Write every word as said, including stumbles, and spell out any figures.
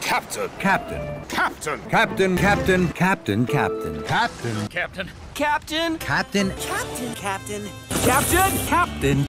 Captain. Captain. Captain. Captain, captain, captain, captain. Captain. Captain. Captain. Captain. Captain. Captain. Captain. Captain.